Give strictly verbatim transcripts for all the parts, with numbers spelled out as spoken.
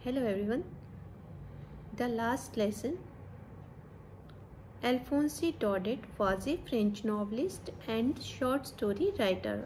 Hello everyone. The last lesson. Alphonse Daudet was a French novelist and short story writer.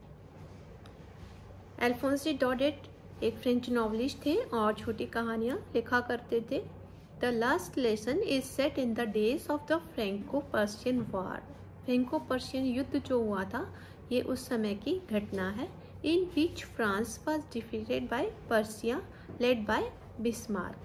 Alphonse Daudet एक French novelist थे और छोटी कहानियाँ लिखा करते थे. The last lesson is set in the days of the Franco-Persian War. Franco Persian युद्ध जो हुआ था ये उस समय की घटना है. In which France was defeated by Persia, led by Bismarck.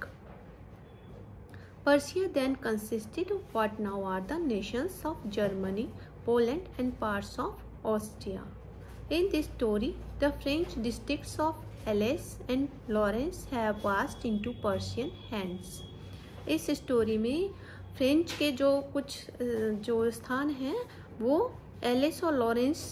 Persia then consisted of what now are the nations of Germany, Poland and parts of Austria. In this story, the French districts of Alsace and Lorraine have passed into Persian hands. इस story में French के जो कुछ जो स्थान हैं वो एलेस और लॉरेंस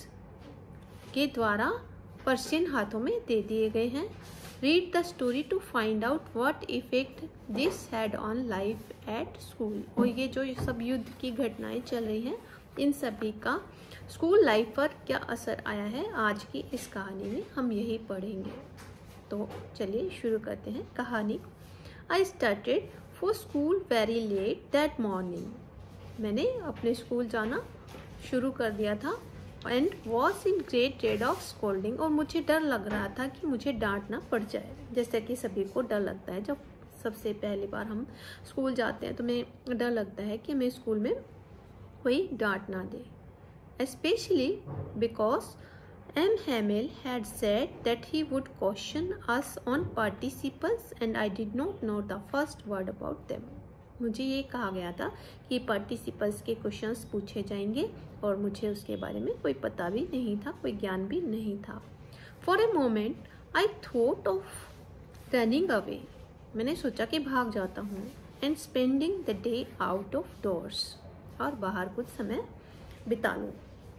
के द्वारा पर्शियन हाथों में दे दिए गए हैं. Read the story to find out what effect this had on life at school. और ये जो सब युद्ध की घटनाएं चल रही हैं इन सभी का स्कूल लाइफ पर क्या असर आया है आज की इस कहानी में हम यही पढ़ेंगे. तो चलिए शुरू करते हैं कहानी. I started for school very late that morning. मैंने अपने स्कूल जाना शुरू कर दिया था. And was in great dread of scolding. और मुझे डर लग रहा था कि मुझे डांटना पड़ जाए, जैसे कि सभी को डर लगता है जब सबसे पहली बार हम स्कूल जाते हैं तो हमें डर लगता है कि हमें स्कूल में कोई डांट ना दे. Specially because M Hamel had said that he would question us on participles and I did not know the first word about them. मुझे ये कहा गया था कि पार्टिसिपल्स के क्वेश्चंस पूछे जाएंगे और मुझे उसके बारे में कोई पता भी नहीं था, कोई ज्ञान भी नहीं था. For a moment I thought of running away. मैंने सोचा कि भाग जाता हूँ. And spending the day out of doors. और बाहर कुछ समय बिता लूँ.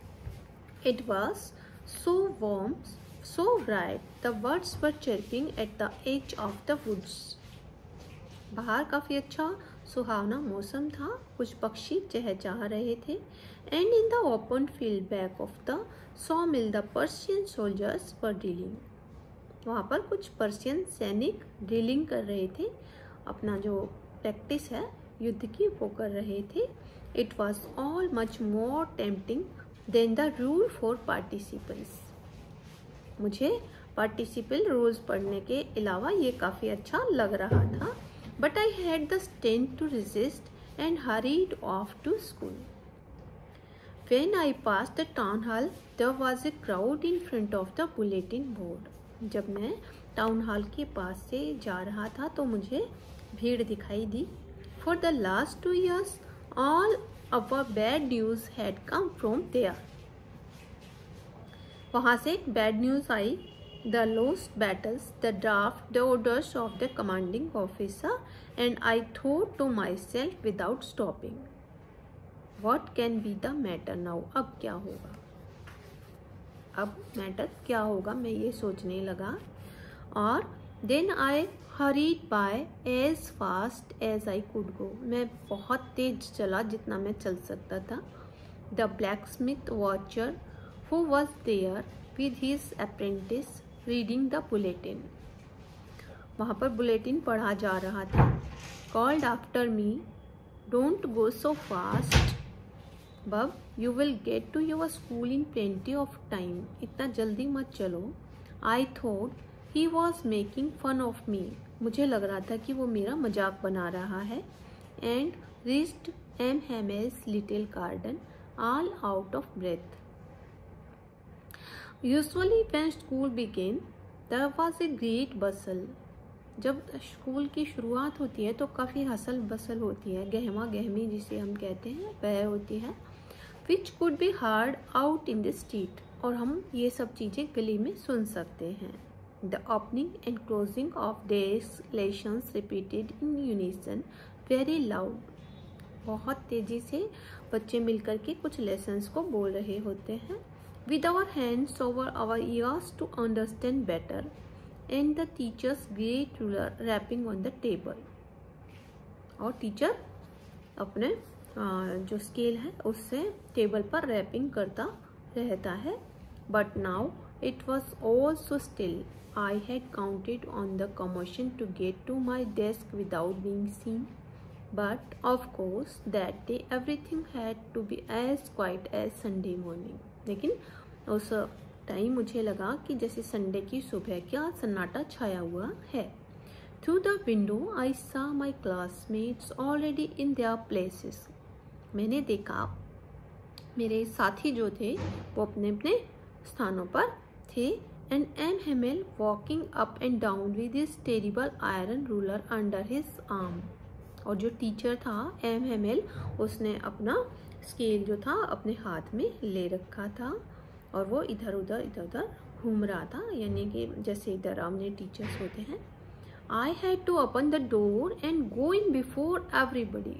It was so warm, so bright, the birds were chirping at the edge of the woods. बाहर काफ़ी अच्छा सुहावना मौसम था. कुछ पक्षी चहचहा रहे थे. And in the open field back of the saw mill the Persian soldiers were drilling. वहाँ पर कुछ पर्शियन सैनिक ड्रिलिंग कर रहे थे. अपना जो प्रैक्टिस है युद्ध की वो कर रहे थे. It was all much more tempting than the rule for participles. मुझे पार्टिसिपल रूल्स पढ़ने के अलावा ये काफ़ी अच्छा लग रहा था. But I had the strength to resist and hurried off to school. When I passed the town hall, there was a crowd in front of the bulletin board. जब मैं टाउन हॉल के पास से जा रहा था तो मुझे भीड़ दिखाई दी. For the last two years, all our bad news had come from there. वहाँ से बैड न्यूज़ आई. The lost battles, the draft, the orders of the commanding officer, and I thought to myself without stopping, what can be the matter now? अब क्या होगा? अब matter क्या होगा मैं ये सोचने लगा. और then I hurried by as fast as I could go. मैं बहुत तेज चला जितना मैं चल सकता था. The blacksmith watcher who was there with his apprentice reading the bulletin. वहाँ पर बुलेटिन पढ़ा जा रहा था. Called after me, don't go so fast bub, you will get to your school in plenty of time. इतना जल्दी मत चलो. I thought he was making fun of me. मुझे लग रहा था कि वो मेरा मजाक बना रहा है. And reached M Hamel's little garden all out of breath. Usually when school began, there was a great bustle. जब स्कूल की शुरुआत होती है तो काफ़ी हसल बसल होती है, गहमा गहमी जिसे हम कहते हैं वह होती है. Which could be heard out in the street. और हम ये सब चीज़ें गली में सुन सकते हैं. The opening and closing of desks lessons repeated in unison, very loud. बहुत तेज़ी से बच्चे मिलकर के कुछ लेसन्स को बोल रहे होते हैं. With our hands over our ears to understand better, and the teacher's great ruler rapping on the table. और टीचर अपने जो स्केल है उससे टेबल पर रैपिंग करता रहता है. But now it was all so still. I had counted on the commotion to get to my desk without being seen. But of course that day everything had to be as quiet as Sunday morning. लेकिन उस time मुझे लगा कि जैसे Sunday की सुबह क्या सन्नाटा छाया हुआ है. Through the window I saw my classmates already in their places. मैंने देखा मेरे साथी जो थे वो अपने अपने स्थानों पर थे. And M. Hamill walking up and down with his terrible iron ruler under his arm. और जो टीचर था एम हेमिल, उसने अपना स्केल जो था अपने हाथ में ले रखा था और वो इधर उधर इधर उधर घूम रहा था, यानी कि जैसे इधर हमने टीचर्स होते हैं. I had to open the door and go in before everybody.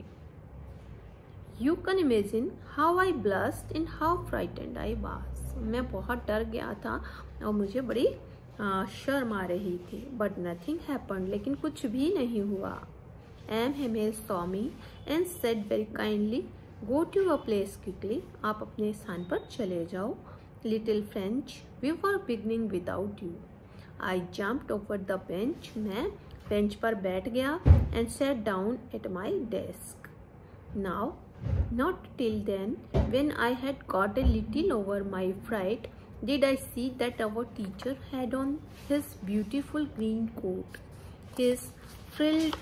You can imagine how I blushed and how frightened I was. मैं बहुत डर गया था और मुझे बड़ी शर्म आ रही थी. But nothing happened. लेकिन कुछ भी नहीं हुआ. M. Hamill saw me and said very kindly, "Go to your place quickly." आप अपने स्थान पर चले जाओ. Little French, we were beginning without you. I jumped over the bench. मैं बेंच पर बैठ गया and sat down at my desk. Now, not till then, when I had got a little over my fright, did I see that our teacher had on his beautiful green coat, his frilled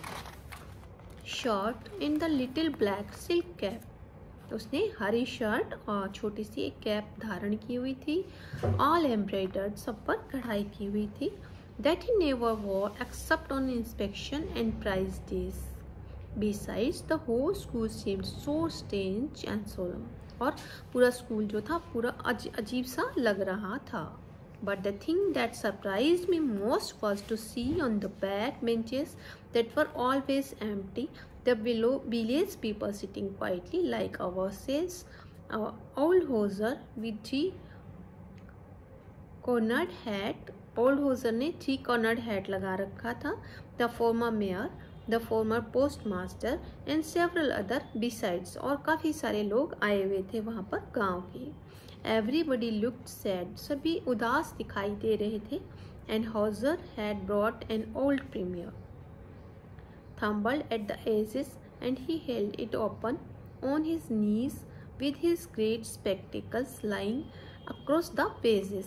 shirt and the little black silk cap. उसने हरी shirt और छोटी सी एक cap धारण की हुई थी, all embroidered, सब पर कढ़ाई की हुई थी, that he never wore except on inspection and prize days. Besides, the whole school seemed so strange and solemn. और पूरा स्कूल जो था पूरा अज, अजीब सा लग रहा था. But the thing that surprised me most was to see on the back benches that were always empty, the below village people sitting quietly like ourselves. Our old hoser with three cornered hat, old hoser ने three cornered hat लगा रखा था, the former mayor, the former postmaster and several other besides. और काफ़ी सारे लोग आए हुए थे वहाँ पर गांव के. Everybody looked sad. सभी उदास दिखाई दे रहे थे. And Hauser had brought an old premier, thumbled at the edges, and he held it open on his knees with his great spectacles lying across the pages.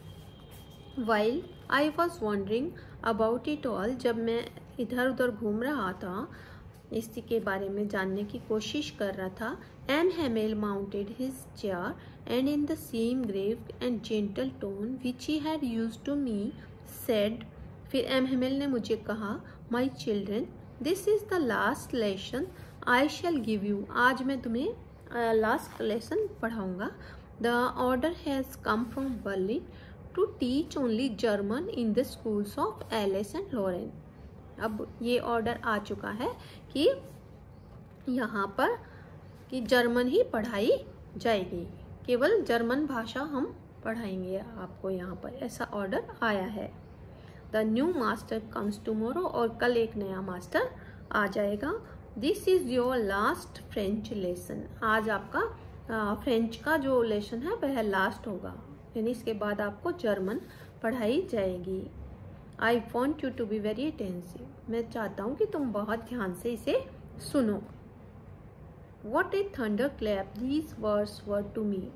While I was wondering about it all, जब मैं इधर उधर घूम रहा था, इसी के बारे में जानने की कोशिश कर रहा था, M. Hamill mounted his chair and in the same grave and gentle tone which he had used to me said, फिर M. Hamill ने मुझे कहा, My children, this is the last lesson I shall give you. आज मैं तुम्हें last lesson पढ़ाऊँगा. The order has come from Berlin to teach only German in the schools of Alice and Lauren. अब ये order आ चुका है कि यहाँ पर कि जर्मन ही पढ़ाई जाएगी, केवल जर्मन भाषा हम पढ़ाएंगे आपको यहाँ पर, ऐसा ऑर्डर आया है. The new master comes tomorrow, और कल एक नया मास्टर आ जाएगा. This is your last French lesson. आज आपका फ्रेंच का जो लेसन है वह लास्ट होगा, यानी इसके बाद आपको जर्मन पढ़ाई जाएगी. I want you to be very attentive. मैं चाहता हूँ कि तुम बहुत ध्यान से इसे सुनो. What a thunderclap these words were to me.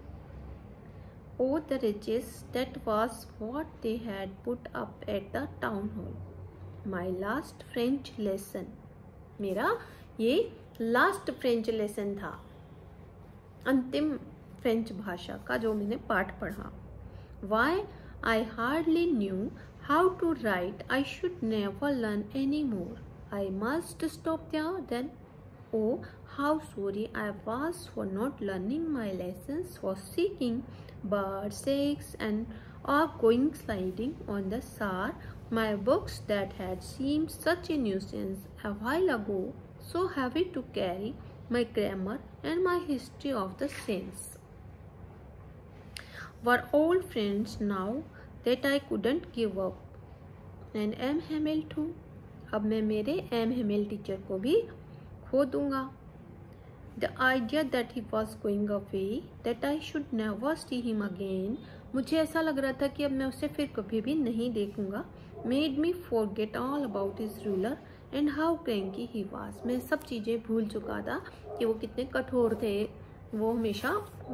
Oh, the riches, that was what they had put up at the town hall. My last French lesson. मेरा ये लास्ट फ्रेंच लेसन था, अंतिम फ्रेंच भाषा का जो मैंने पाठ पढ़ा. Why, I hardly knew how to write. I should never learn any more. I must stop there then. Oh, how sorry I was for not learning my lessons, for seeking birds' eggs and or going sliding on the Saar, my books that had seemed such a nuisance a while ago, so heavy to carry, my grammar and my history of the saints, were old friends now that I couldn't give up. And M. Hamill too. अब मैं मेरे M. Hamill teacher को भी खो दूंगा. The idea that he was going away, that I should never see him again, मुझे ऐसा लग रहा था कि अब मैं उसे फिर कभी भी नहीं देखूंगा। Made me forget all about his ruler and how cranky he was. मैं सब चीज़ें भूल चुका था कि वो कितने कठोर थे। वो हमेशा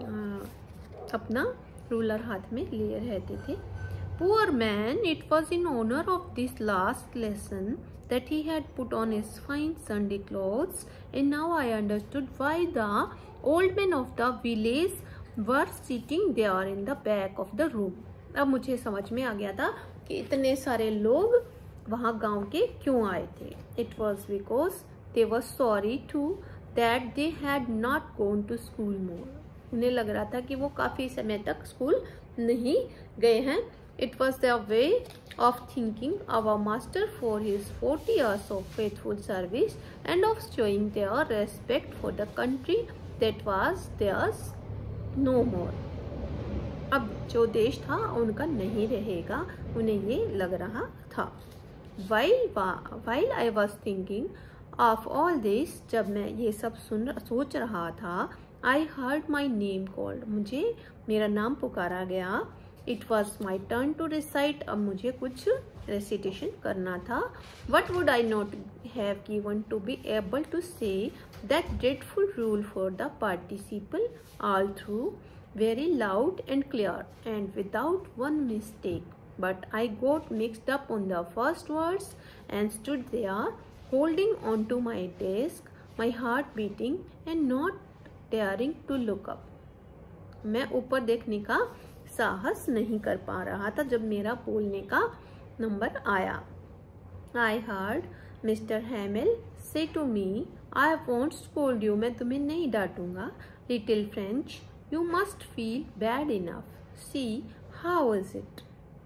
अपना रूलर हाथ में लिए रहते थे। Poor man, it was in honor of this last lesson that he had put on his fine Sunday clothes, and now I understood why the old men of the village were sitting there in the back of the room. अब मुझे समझ में आ गया था कि इतने सारे लोग वहाँ गांव के क्यों आए थे। It was because they were sorry too that they had not gone to school more. उन्हें लग रहा था कि वो काफी समय तक स्कूल नहीं गए हैं। It was their way of thanking our master for his forty years of faithful service and of showing their respect for the country that was theirs no more. अब जो देश था उनका नहीं रहेगा, उन्हें ये लग रहा था। While while I was thinking of all this, जब मैं ये सब सुन सोच रहा था, I heard my name called. मुझे मेरा नाम पुकारा गया। It was my turn to recite. अब मुझे कुछ recitation करना था. What would I not have given to be able to say that dreadful rule for the participle all through, very loud and clear and without one mistake. But I got mixed up on the first words and stood there holding on to my desk, my heart beating and not daring to look up. मैं ऊपर देखने का साहस नहीं कर पा रहा था जब मेरा बोलने का नंबर आया। I heard Mister Hamill say to me, I won't scold you. मैं तुम्हें नहीं डांटूंगा। Little French, you must feel bad enough. See, how is it?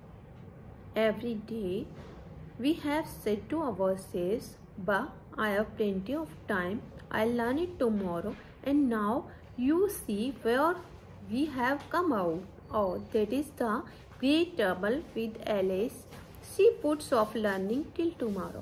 Every day we have said to ourselves, but I have plenty of time. I'll learn it tomorrow. And now you see where we have come out. Oh, that is the great trouble with Alice. She puts off learning till tomorrow.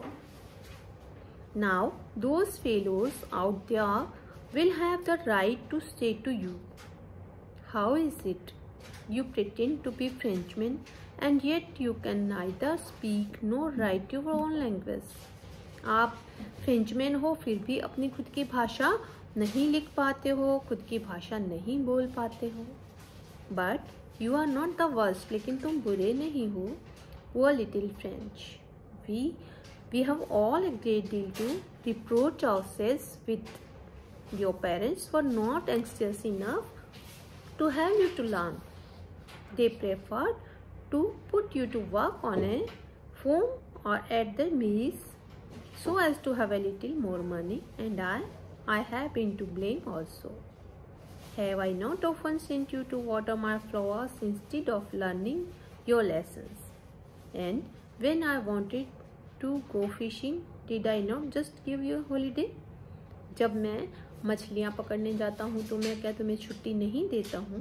Now, those fellows out there will have the right to say to you, how is it? You pretend to be Frenchmen and yet you can neither speak nor write your own language. आप Frenchman हो फिर भी अपनी खुद की भाषा नहीं लिख पाते हो, खुद की भाषा नहीं बोल पाते हो। But you are not the worst. लेकिन तुम बुरे नहीं हो। Poor little French. We we have all a great deal to reproach ourselves with. Your parents were not anxious enough to have you to learn. They preferred to put you to work on a farm or at the mills so as to have a little more money, and I I have been to blame also. Have I not often sent you to water my flowers instead of learning your lessons? And when I wanted to go fishing, did I not just give you a holiday? जब मैं मछलियाँ पकड़ने जाता हूँ तो मैं क्या तुम्हें छुट्टी नहीं देता हूँ?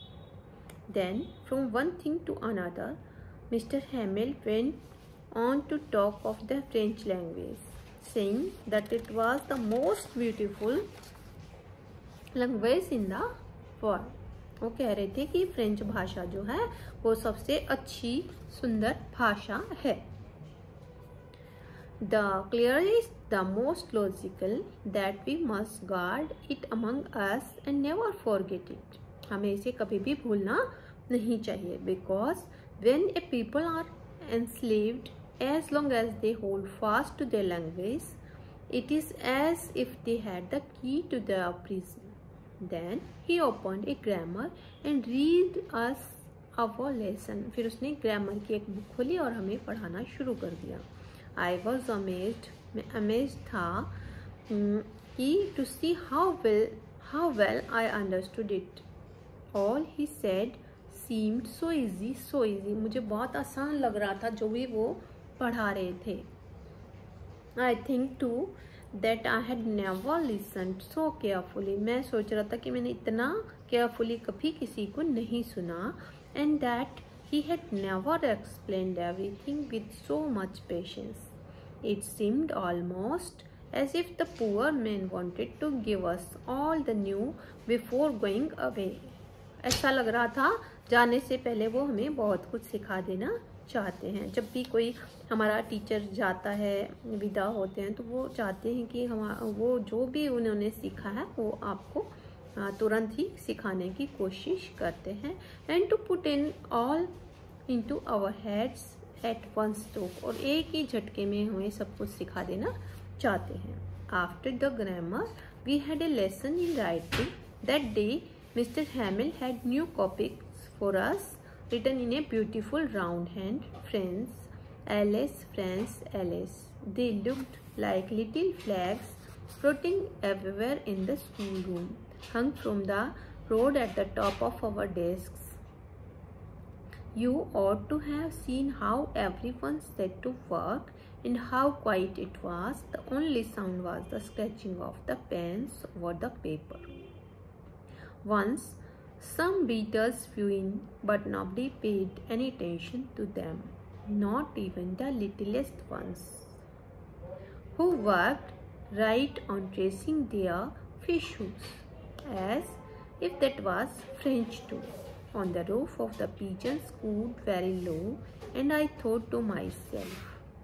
Then, from one thing to another, Mister Hamill went on to talk of the French language, saying that it was the most beautiful language in the world. वो कह रहे थे कि फ्रेंच भाषा जो है वो सबसे अच्छी सुंदर भाषा है। The clearest the most logical that we must guard it among us and never forget it. हमें इसे कभी भी भूलना नहीं चाहिए। Because when a people are enslaved as long as they hold fast to their language, it is as if they had the key to their prison. Then he opened a grammar and read us our lesson. फिर उसने grammar की एक book खोली और हमें पढ़ाना शुरू कर दिया। I was amazed. मैं amazed था कि to see how well how well I understood it. All he said seemed so easy, so easy. मुझे बहुत आसान लग रहा था जो भी वो पढ़ा रहे थे। I think too that I had never listened so carefully. मैं सोच रहा था कि मैंने इतना carefully कभी किसी को नहीं सुना, and that he had never explained everything with so much patience. It seemed almost as if the poor man wanted to give us all the new before going away. ऐसा लग रहा था जाने से पहले वो हमें बहुत कुछ सिखा देना चाहते हैं। जब भी कोई हमारा टीचर जाता है, विदा होते हैं, तो वो चाहते हैं कि हम वो जो भी उन्होंने सीखा है वो आपको तुरंत ही सिखाने की कोशिश करते हैं। And to put in all into our heads at one stroke, और एक ही झटके में हमें सब कुछ सिखा देना चाहते हैं। After the grammar we had a lesson in writing that day. Mister Hamel had new copies for us written in a beautiful round hand. Friends, Alice, friends, Alice. They looked like little flags floating everywhere in the schoolroom, hung from the road at the top of our desks. You ought to have seen how everyone set to work and how quiet it was. The only sound was the scratching of the pens over the paper. Once some beetles flew in, but nobody paid any attention to them, not even the littlest ones, who worked right on tracing their fish hooks, as if that was French too. On the roof of the pigeons cooed very low, and I thought to myself,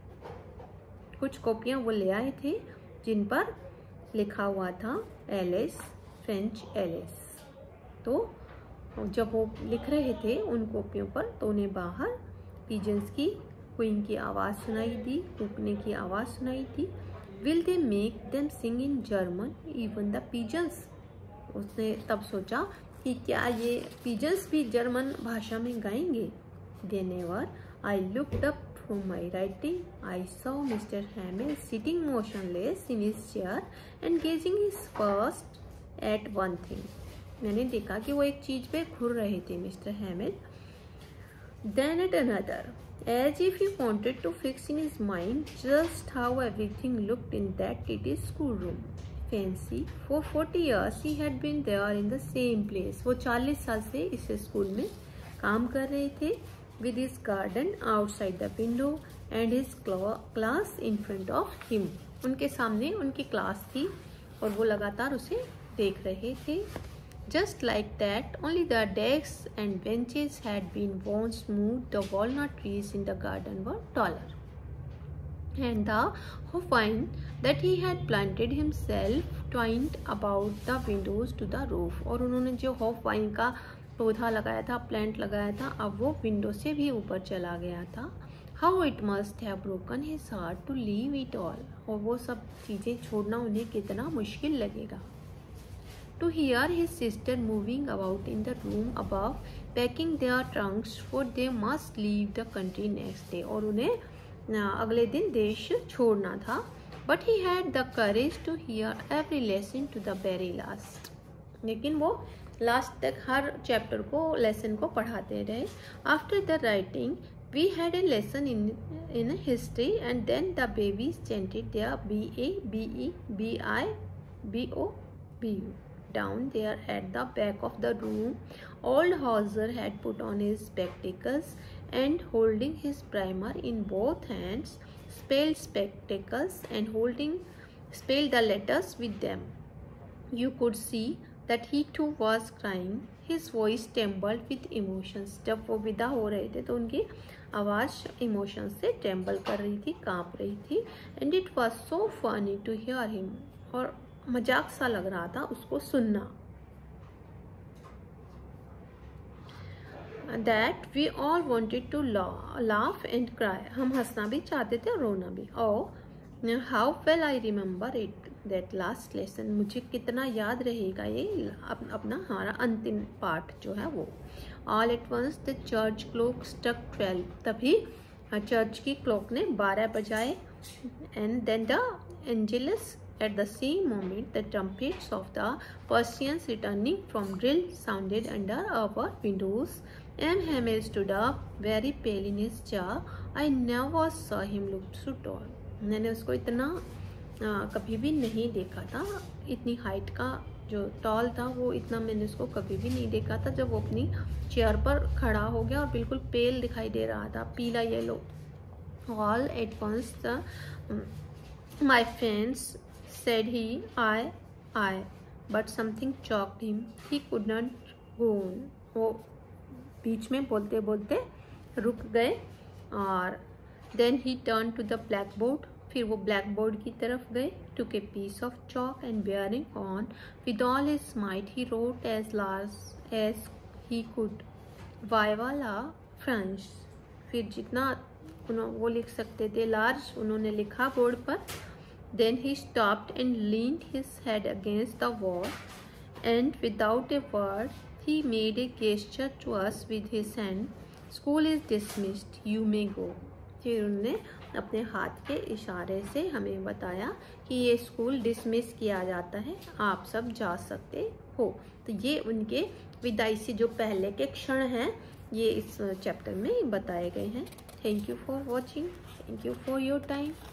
कुछ कॉपियाँ वो ले आए थे जिन पर लिखा हुआ था एलिस, फ्रेंच एलिस। तो जब वो लिख रहे थे उन कॉपियों पर, तो उन्हें बाहर पिजन्स की क्वीन की आवाज़ सुनाई दी, कूकने की आवाज़ सुनाई दी। Will they make them sing in German even the pigeons. उसने तब सोचा कि क्या ये पिजन्स भी जर्मन भाषा में गाएंगे। They never. I looked up from my writing. I saw mister Hamel sitting motionless in his chair and gazing his first at one thing. मैंने देखा कि वो एक चीज पे घूर रहे थे mister Hamel. Then at another, as if he wanted to fix in his mind just how everything looked in that kitty school room. Fancy for forty years he had been there in the same place. वो चालीस साल से इस school में काम कर रहे थे। With his garden outside the window and his class in front of him. उनके सामने उनकी क्लास थी और वो लगातार उसे देख रहे थे। Just like that, only the desks and benches had been worn smooth. The walnut trees in the garden were taller, and the hawthorn that he had planted himself twined about the windows to the roof. और उन्होंने जो hawthorn का पौधा लगाया था, plant लगाया था, अब वो विंडो से भी ऊपर चला गया था। How it must have broken his heart to leave it all. और वो सब चीज़ें छोड़ना उन्हें कितना मुश्किल लगेगा। To hear his sister moving about in the room above, packing their trunks, for they must leave the country next day. और उन्हें अगले दिन देश छोड़ना था। But he had the courage to hear every lesson to the very last. लेकिन वो last तक हर चैप्टर को, लेसन को पढ़ाते रहे। After the writing, we had a lesson in in history, and then the babies chanted their B A B E B I B O B U. Down there at the back of the room, old Hauser had put on his spectacles and, holding his primer in both hands, spelled spectacles and holding spelled the letters with them. You could see that he too was crying. His voice trembled with emotions. जब वो विदा हो रहे थे तो उनकी आवाज़ emotions से ट्रेम्बल कर रही थी, काँप रही थी। And it was so funny to hear him. और मजाक सा लग रहा था उसको सुनना। That we all wanted to laugh and cry. हम हंसना भी चाहते थे और रोना भी। Oh, how well I remember it. That last lesson. मुझे कितना याद रहेगा ये अपना हमारा अंतिम पार्ट जो है वो। All at once the church clock struck twelve. तभी चर्च की क्लॉक ने बारह बजाए। And then the angelus. At the same moment, the trumpets of the Persians returning from drill sounded under our windows. M. Hamel stood up, very pale in his chair. I never saw him look so tall. मैंने उसको इतना आ, कभी भी नहीं देखा था। इतनी height का जो टॉल था वो इतना मैंने उसको कभी भी नहीं देखा था। जब वो अपनी चेयर पर खड़ा हो गया और बिल्कुल पेल दिखाई दे रहा था, पीला yellow. All at once the my friends said he, I, I, but something choked him. He could not go on. वो बीच में बोलते बोलते रुक गए। और then he turn to the black board, फिर वो ब्लैक बोर्ड की तरफ गए। Took a piece of chalk and bearing on with all his might he wrote as large as he could वाई वाला फ्रेंच। फिर जितना उन्होंने वो लिख सकते थे लार्ज उन्होंने लिखा बोर्ड पर। Then he stopped and leaned his head against the wall and without a word he made a gesture to us with his hand. School is dismissed. You may go. फिर उन्होंने अपने हाथ के इशारे से हमें बताया कि ये स्कूल डिसमिस किया जाता है, आप सब जा सकते हो। तो ये उनके विदाई से जो पहले के क्षण हैं ये इस चैप्टर में बताए गए हैं। Thank you for watching, thank you for your time.